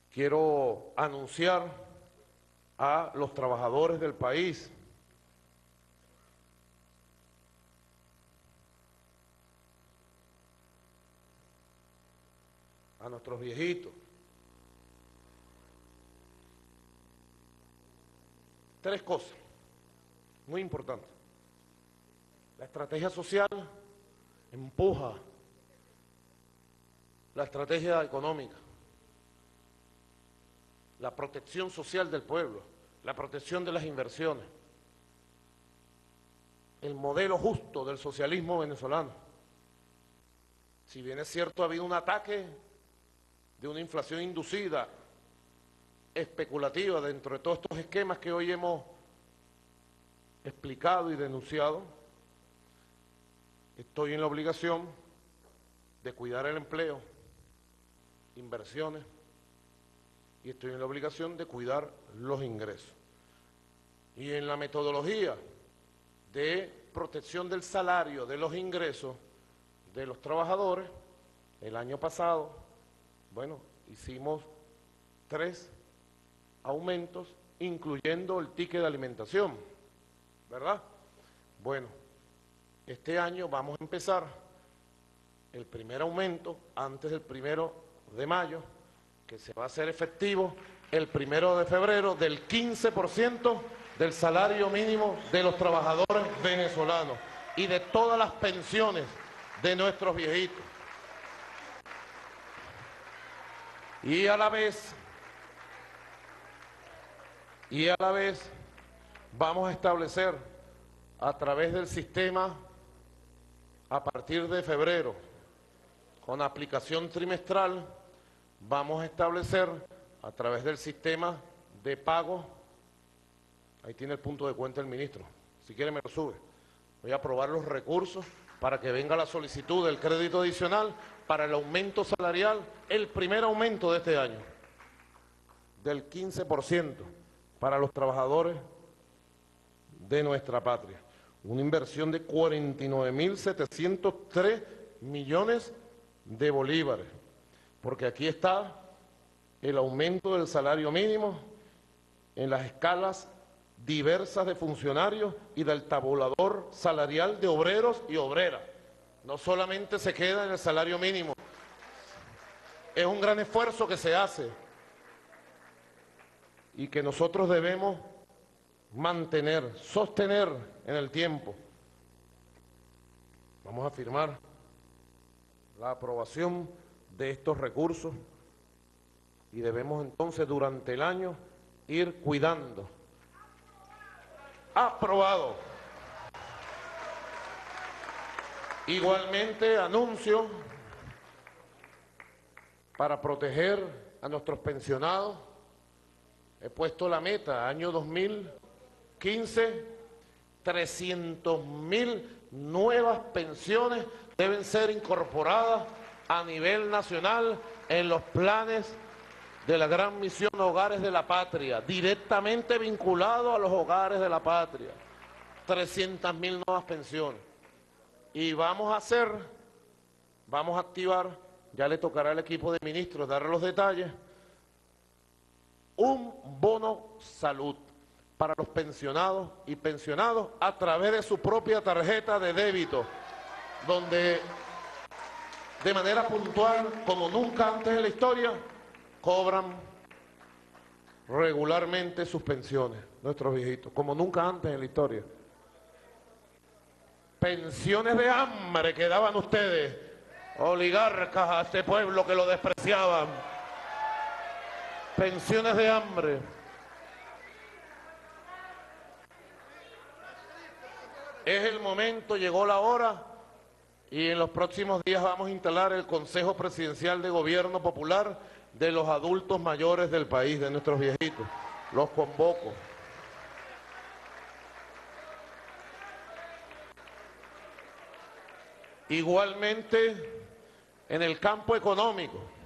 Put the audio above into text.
quiero anunciar a los trabajadores del país a nuestros viejitos. Tres cosas muy importantes. La estrategia social empuja la estrategia económica, la protección social del pueblo, la protección de las inversiones, el modelo justo del socialismo venezolano. Si bien es cierto, ha habido un ataque de una inflación inducida, especulativa, dentro de todos estos esquemas que hoy hemos explicado y denunciado, estoy en la obligación de cuidar el empleo, inversiones, y estoy en la obligación de cuidar los ingresos. Y en la metodología de protección del salario, de los ingresos de los trabajadores, el año pasado, bueno, hicimos 3 aumentos, incluyendo el ticket de alimentación, ¿verdad? Bueno, este año vamos a empezar el primer aumento antes del 1 de mayo, que se va a hacer efectivo el 1 de febrero, del 15% del salario mínimo de los trabajadores venezolanos y de todas las pensiones de nuestros viejitos. Y a la vez vamos a establecer a través del sistema, a partir de febrero, con aplicación trimestral, vamos a establecer a través del sistema de pago, ahí tiene el punto de cuenta el ministro, si quiere me lo sube, voy a aprobar los recursos para que venga la solicitud del crédito adicional para el aumento salarial, el primer aumento de este año, del 15% para los trabajadores de nuestra patria. Una inversión de 49.703 millones de bolívares, porque aquí está el aumento del salario mínimo en las escalas diversas de funcionarios y del tabulador salarial de obreros y obreras. No solamente se queda en el salario mínimo, es un gran esfuerzo que se hace y que nosotros debemos mantener, sostener en el tiempo. Vamos a firmar la aprobación de estos recursos y debemos entonces durante el año ir cuidando. Aprobado. Igualmente anuncio para proteger a nuestros pensionados, he puesto la meta, año 2015, 300.000 nuevas pensiones deben ser incorporadas a nivel nacional en los planes de la gran misión Hogares de la Patria, directamente vinculado a los hogares de la patria. 300.000 nuevas pensiones. Y vamos a activar, ya le tocará al equipo de ministros dar los detalles, un bono salud para los pensionados y pensionados a través de su propia tarjeta de débito, donde de manera puntual, como nunca antes en la historia, cobran regularmente sus pensiones, nuestros viejitos, como nunca antes en la historia. Pensiones de hambre que daban ustedes, oligarcas a este pueblo que lo despreciaban. Pensiones de hambre. Es el momento, llegó la hora, y en los próximos días vamos a instalar el Consejo Presidencial de Gobierno Popular de los adultos mayores del país, de nuestros viejitos. Los convoco. Igualmente, en el campo económico,